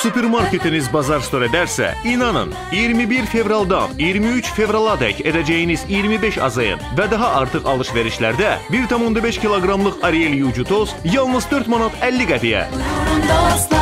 Supermarketiniz Bazar Store edersə, inanın, 21 fevraldan 23 fevrala dək edəcəyiniz 25 azayın və daha artıq alış-verişlərdə 1,5 kiloqramlıq Ariel yucu toz yalnız 4 manat 50 qəpiyə.